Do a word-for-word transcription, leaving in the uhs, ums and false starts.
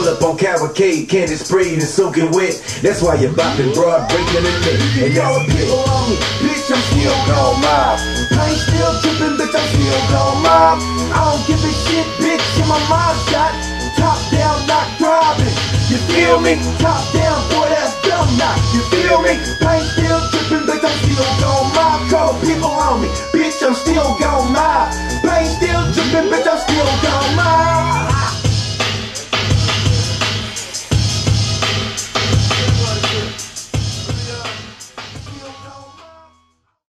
up on cavalcade, candy sprayed and soaking wet. That's why you're bopping, broad breaking in me. And y'all people on me, bitch, I'm still gon' mob. Paint still dripping, bitch, I'm still gon' mob. I don't give a shit, bitch, in my mom shot. Top down, not throbbing. You feel me? Top down, boy, that's dumb now. You feel me? Paint still dripping, bitch, I'm still gon' mob. Cold people on me, bitch, I'm still gon' mob.